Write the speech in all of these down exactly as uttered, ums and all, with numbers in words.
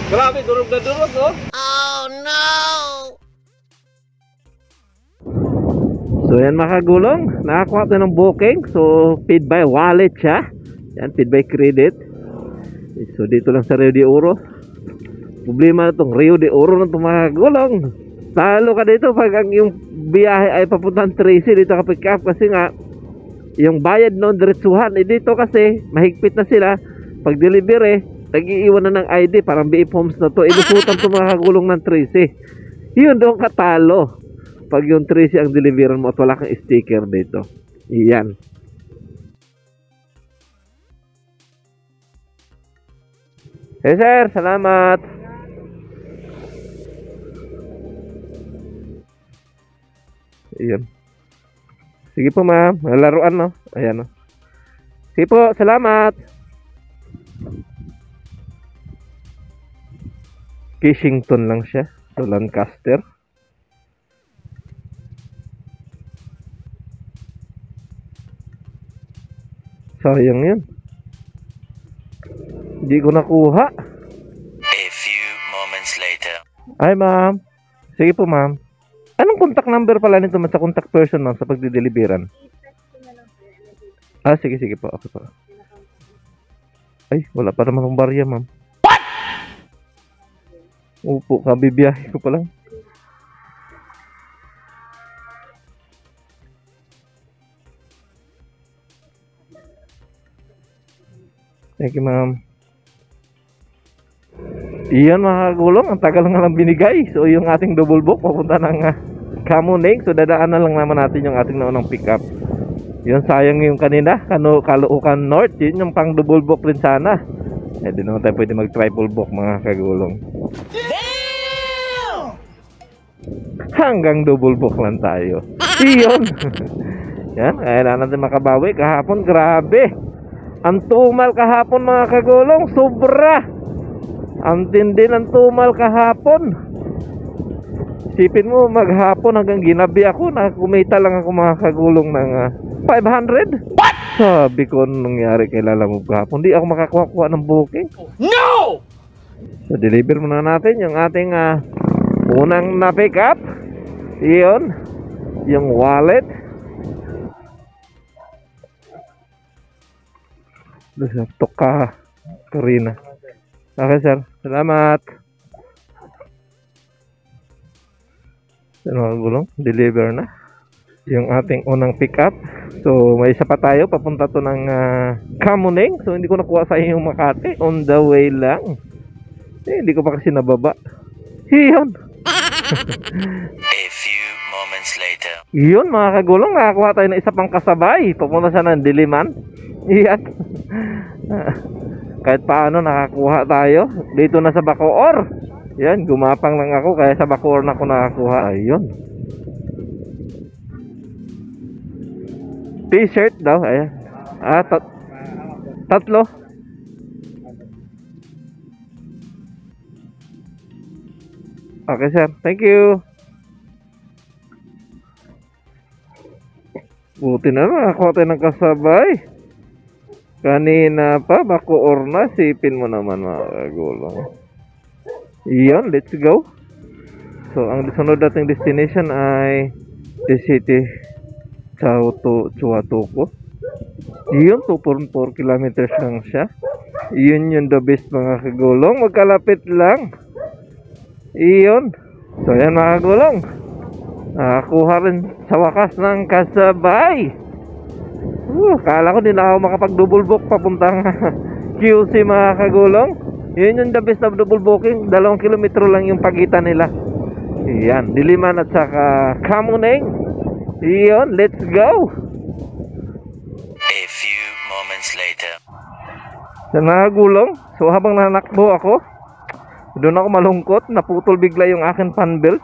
Grabe, durog na durog, oh. Oh no! So yan mga kagulong, nakakuha tayo ng booking. So paid by wallet siya. Yan, paid by credit. So dito lang sa Rio de Oro. Problema na itong Rio de Oro na itong mga kagulong. Talo ka dito pag ang yung biyahe ay papuntang Tracy dito ka pick up. Kasi nga yung bayad noon diretsuhan. Eh dito kasi mahigpit na sila. Pag deliver eh, nag-iiwan na ng I D. Parang B F Homes na to. Ilusutan itong mga kagulong ng Tracy. Yun doon katalo pag yung Tracy ang deliveran mo at wala kang sticker dito. Iyan. Hey sir, salamat. Iyan. Sige po ma'am, laruan no. Ayan no. Sige po, salamat. Kissington lang siya. So Lancaster. Sayang yun. Hindi ko nakuha. A few moments later. Ay ma'am. Sige po ma'am. Anong contact number pala nito sa contact person ma'am sa pagdideliveran? Ah sige sige po. Okay po. Ay wala pa naman akong barya ma'am. What? Upo, kabibiyahe ko pa lang. Thank you, ma'am. Iyan mga kagulong, ang tagal nga lang binigay. So yung ating double book papunta ng uh, Kamuning. So dadaan na lang naman natin yung ating naunang pick up. Yun, sayang yung kanina, Kano, Caloocan North. Yun yung pang double book rin sana. Eh di naman tayo pwede mag triple book mga kagulong. Damn! Hanggang double book lang tayo. Iyon. Yan, kailangan natin makabawi. Kahapon, grabe. Ang tumal kahapon mga kagulong, sobra. Ang tindi ng tumal kahapon. Isipin mo maghapon hanggang ginabi ako, nakakumita lang ako mga kagulong ng uh, five hundred. What? Sabi ko nung nangyari kay Lalamove kahapon, di ako makakuha-kuha ng booking. No! So deliver muna natin yung ating uh, unang na pick up. Iyon, yung wallet. Toka Karina. Okay sir, salamat. Ano gulong? Deliver na yung ating unang pick up. So may isa pa tayo papunta to ng uh, Kamuning. So hindi ko nakuha sa yung Makati. On the way lang. Eh, hindi ko pa kasi nababa. Iyon. A few moments later. Iyon mga kagulong, nakakuha tayo ng isa pang kasabay. Papunta siya ng Diliman. Iyan. Kahit paano nakakuha tayo dito na sa Bacoor. Yan, gumapang lang ako kaya sa Bacoor na ako nakakuha. Ayun. T-shirt daw, ayan. Ah, tat tatlo. Okay sir, thank you. Buti na nakakuha tayo ng kasabay. Kanina pa, Bacoor na. Sipin mo naman mga kagulong. Iyon, let's go. So, ang sunod nating destination ay the city Chuatuco. Iyon, two point four kilometers lang siya. Iyon yung the best mga kagulong. Magkalapit lang. Iyon. So, yan mga kagulong. Nakakuha rin sa wakas ng kasabay. Uh, kala ko din ako makapag-double book papuntang Q C mga kagulong. Yun yung the best of double booking. Dalawang kilometro lang yung pagitan nila. Yan, Diliman at saka Kamuning. Yun, let's go. A few moments later. Sa mga kagulong, so habang nanakbo ako, doon ako malungkot. Naputol bigla yung akin fan belt.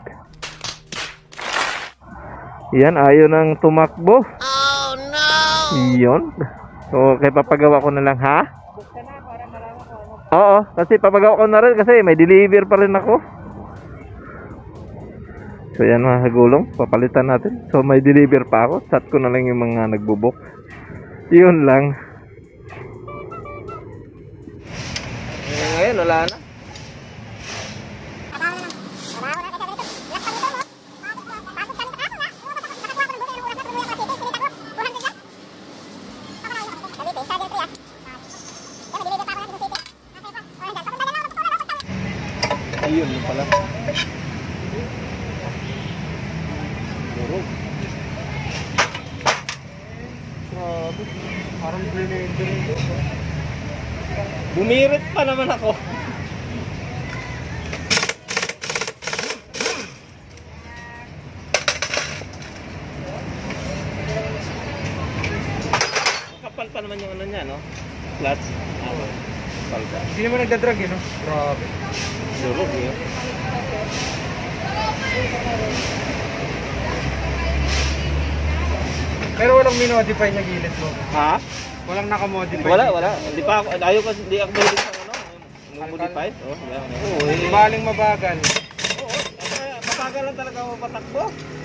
Yan, ayaw nang tumakbo. Iyon. So, kaya papagawa ko na lang, ha? Oo, kasi papagawa ko na rin kasi may deliver pa rin ako. So, yan mga kagulong, papalitan natin. So, may deliver pa ako. Chat ko na lang yung mga nagbubok. Yun lang. Eh, ngayon, wala na. Ayun yun pala. Durog. Grabe. Parang blender ito. Bumirit pa naman ako. Kapal pa naman yung ano niya, no? Clutch. Ah, kapal pa. Hindi naman nagdadrag eh, no? Grabe. Durog yun. Pero walang minodify na gilid mo. Ha? Walang nakamodify. Wala, wala. Hindi pa ako, ayaw ko, hindi ako mahilig sa ano. Modify? Oo, wala. Oo, eh. Baling mabagal. Oo, kaya mabagal lang talaga ako patakbo.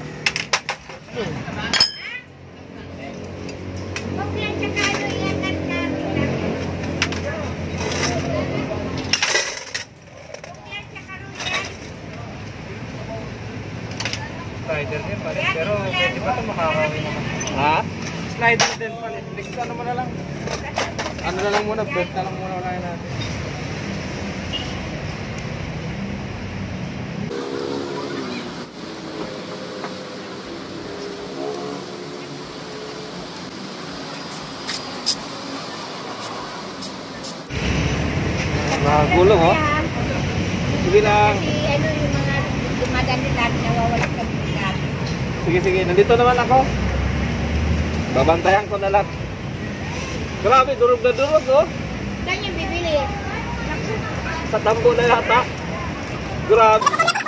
Slider din pala. Pero pwede ba ito makakawin naman? Ha? Slider din pala. Next ano mo na lang. Ano na lang muna, belt na lang muna unahin natin. Nagulong, oh. Sige lang. Kasi ano yung mga dumadaan din natin, nawawala ka bigat. Sige, sige. Nandito naman ako. Babantayan ko na lang. Grabe, durog na durog, oh. Saan yung bibili? Sa tambo na yata. Grabe.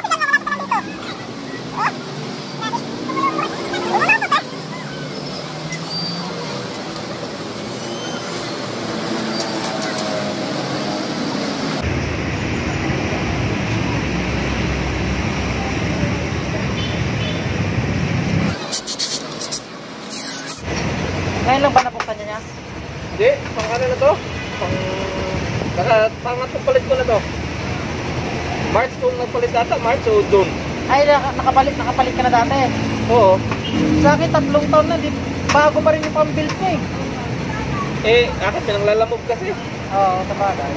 Ngayon lang ba napunta niya? Hindi, pang ano na to? Pang... Naka, pangatong palit ko na to. March kung nagpalit data, March o June. Ay, nakabalik, nakapalit ka na dati. Oo. Sa akin, tatlong taon na. Di, bago pa rin yung pang-build mo eh. Eh, akin pinanglalamog kasi. Oo, sa bagay.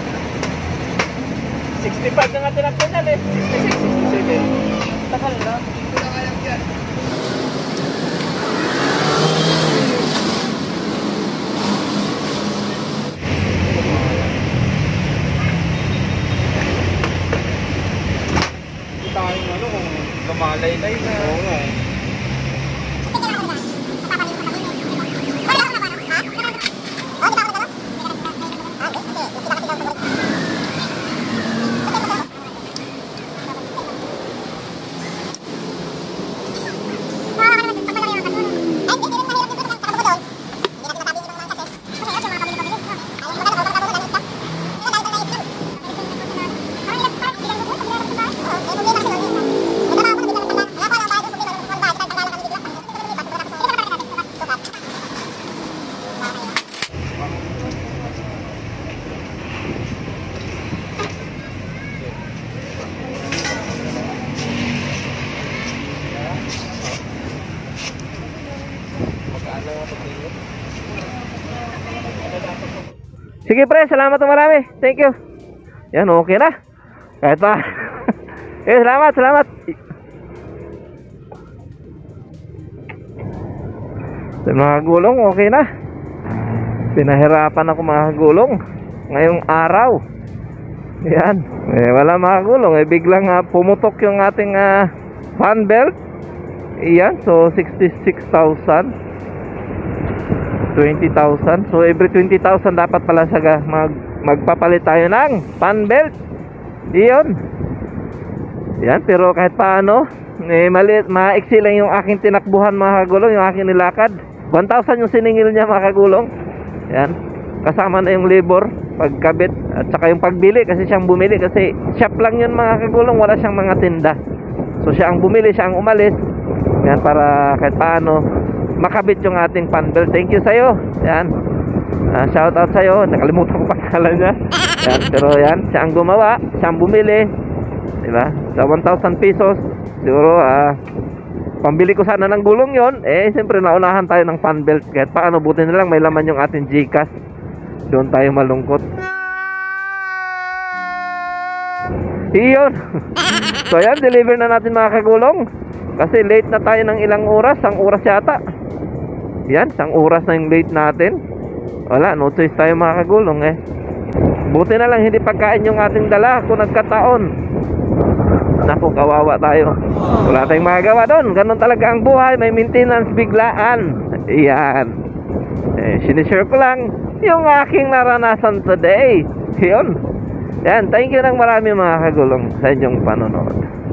sixty-five na nga tinakbo niyan eh. sixty-six, sixty-seven. Tagal na. Tayong ano kung lumalaylay na. Oo nga eh. Sige pre, salamat na marami. Thank you. Yan, okay na. Kahit pa. Eh, salamat, salamat. Sa mga gulong, okay na. Pinahirapan ako mga gulong ngayong araw. Yan. Eh, wala mga gulong. Eh, biglang uh, pumutok yung ating uh, fan belt. Yan, so sixty-six thousand. twenty thousand. So every twenty thousand dapat pala siya mag magpapalit tayo ng fan belt. Iyon. Yan, pero kahit paano, eh maliit, maiksi lang yung aking tinakbuhan mga kagulong, yung aking nilakad. one thousand yung siningil niya mga kagulong. Yan. Kasama na yung labor, pagkabit at saka yung pagbili kasi siyang bumili kasi shop lang yun mga kagulong, wala siyang mga tinda. So siya ang bumili, siya ang umalis. Yan, para kahit paano makabit yung ating fan belt. Thank you sa'yo. Yan. Uh, shout out sa'yo. Nakalimutan ko pangalan niya. Yan. Pero yan, siya ang gumawa. Siya ang bumili. Diba? Sa one thousand pesos. Siguro, ah, uh, pambili ko sana ng gulong yon. Eh, siyempre naunahan tayo ng fan belt. Kahit paano, buti na lang may laman yung ating Gcash. Doon tayo malungkot. Iyon. So yan, deliver na natin mga kagulong. Kasi late na tayo ng ilang oras. Ang oras yata. Yan, isang oras na yung late natin. Wala, no choice tayo mga kagulong eh. Buti na lang hindi pagkain yung ating dala kung nagkataon. Naku, kawawa tayo. Wala tayong magagawa doon. Ganon talaga ang buhay. May maintenance biglaan. Yan. Eh, sinishare ko lang yung aking naranasan today. Yun. Yan, thank you ng marami mga kagulong sa inyong panonood.